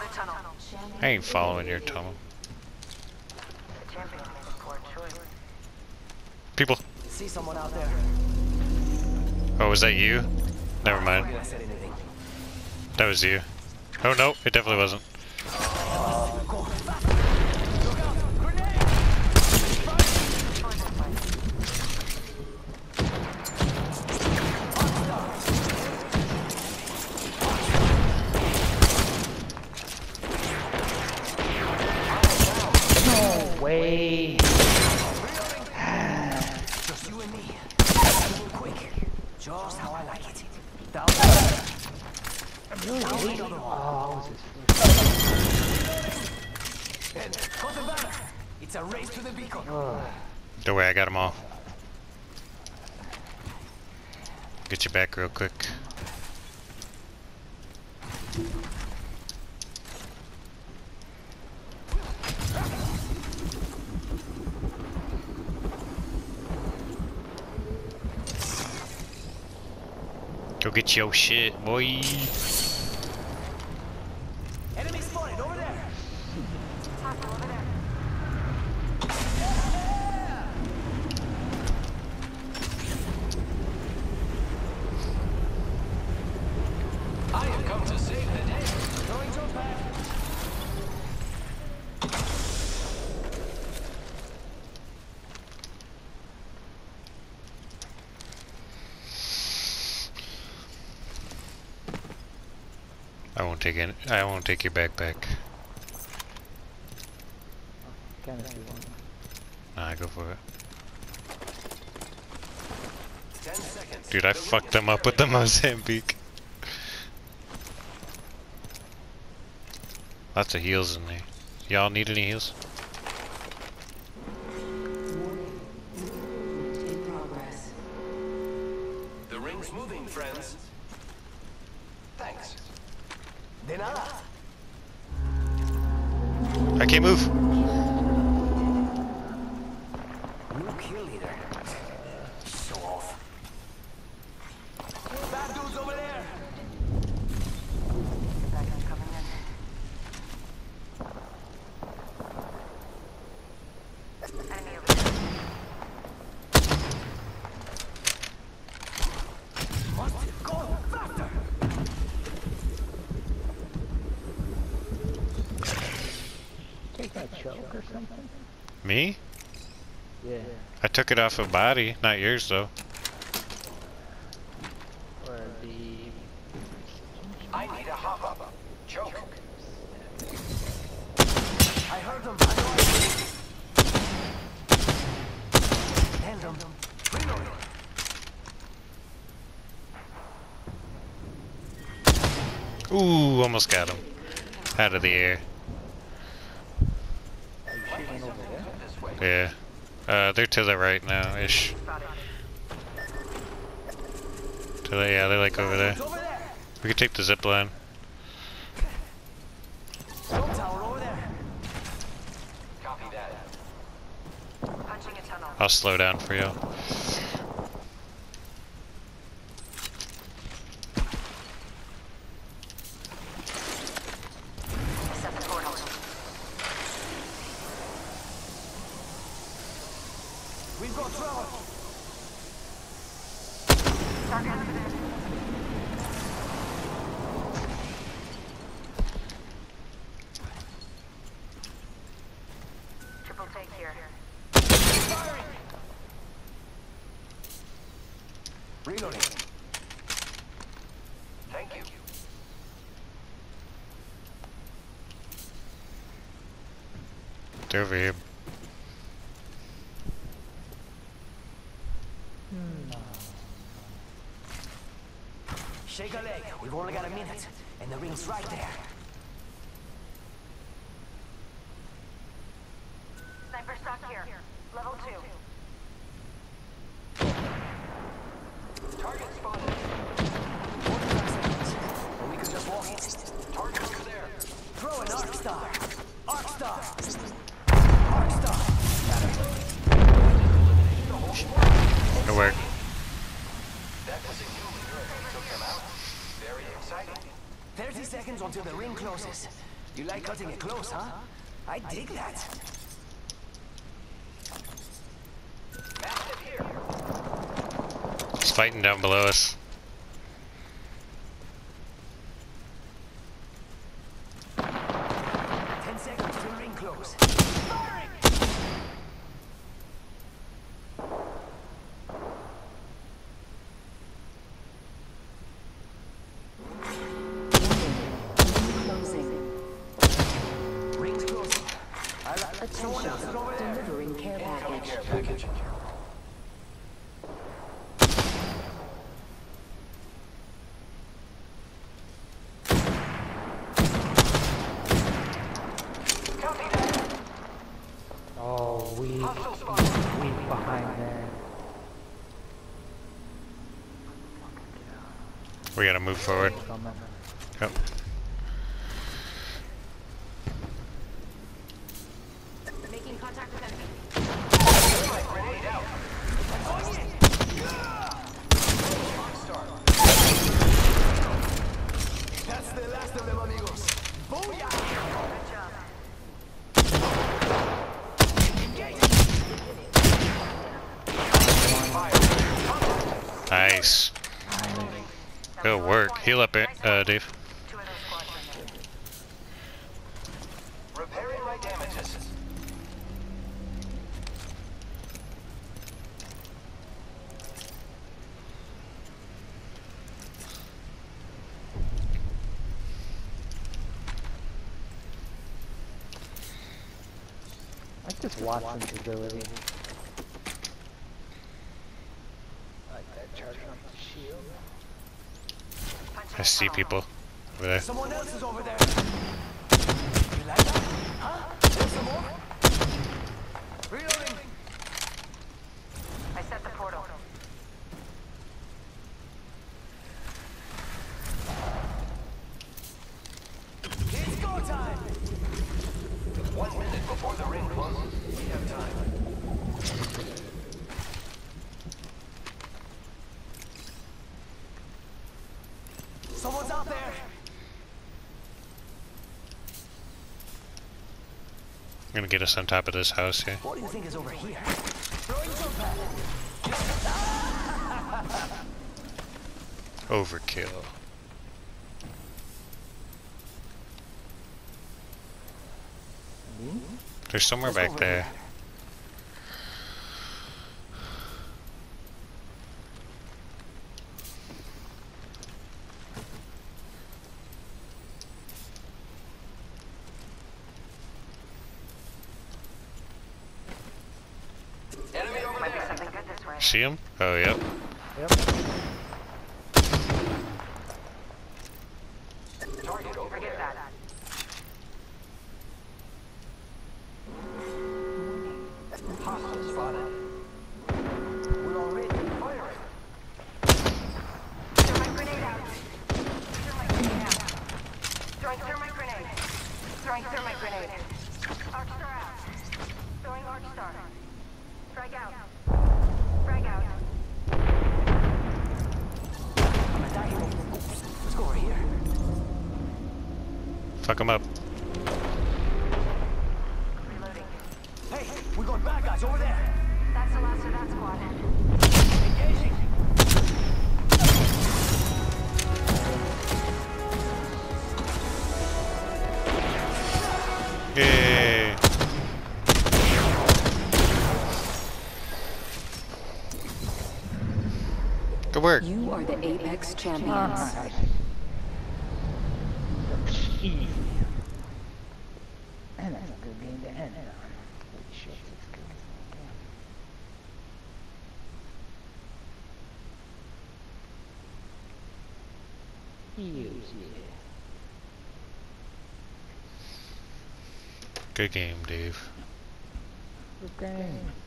I ain't following your tunnel. People. See someone out there. Oh, was that you? Never mind. I said anything. That was you. Oh no, it definitely wasn't. No way. Just you and me. Quick. Just how I like it. Down. Oh, And cut the banner. It's a race to the beacon. Don't worry, I got them all. Get you back real quick. Go get your shit, boy. Enemy spotted over there. I have come to save the day. Going to back. I won't take your backpack. Nah, go for it. 10 seconds. Dude, I fucked them up with the Mozambique. Lots of heals in there. Y'all need any heals? In progress. The ring's moving, friends. Thanks. De nada. I can't move. New kill leader. Show off. Bad dudes over there. Seconds coming in. Enemy over there. Must go faster. Take that choke or something? Me? Yeah. I took it off a body, not yours though. Or the... I need a hop up. Choke. I heard them. I know I held them. Reload. Ooh, almost got him. Out of the air. Are you shooting over there? Yeah. They're to the right now, ish. Yeah, they're like over there. Over there. We could take the zip line. Stone tower over there. Copy that. Punching a tunnel. I'll slow down for you. Set the portal. We've got trouble. Target over there. Triple take here. Firing. Reloading. Thank you. They're over here. Shake a leg. We've only got a minute, and the ring's right there. Sniper stock here. Level 2. Target spotted. 45 seconds. Or we could just walk it. Target over there. Throw an arc star. Arc star. Arc star. It worked. That was a kill leader and we took him out. Very exciting. 30 seconds until the ring closes. You like cutting it close, huh? I dig that. Massive here. He's fighting down below us. Seconds to ring close. Firing! Closing. Rings closing. Someone else is Attention. over there. Delivering care package. Package. Oh, weak behind there. We gotta move forward. Coming. Yep. Making contact with enemy. Grenade out. Going in. That's the last of them, amigos. Booyah! Good job. Nice. Good work. Heal up, Dave. Two of those squads remaining. Repairing my damages. I just Watson's ability. I like that charging up the shield. I see people over there. Someone else is over there. You like that? Huh? There's some more? Reloading. I set the portal. It's go time. 1 minute before the ring closes. We have time. Someone's out there. I'm gonna get us on top of this house here. What do you think is over here? Throwing jump pad. Overkill. There's somewhere back there. Enemy over Might be there. something good this way. See him? Oh, yep. Yep. Target over Forget there. that. Hostile spotted. We're already firing. Thermite grenade out. Thermite grenade out. Throwing thermite grenade. Throwing thermite grenade. Arc star out. Throwing arc star. Frag out. Frag out. I'm attacking. Let's go over here. Fuck him up. Reloading. Hey, we got bad guys over there. That's the last of that squad. Engaging. Yay! Good work. You are the Apex champions. Nice. Key. And that's a good game to end it on. Holy shit, that's good. Use it. Good game, Dave. Good game.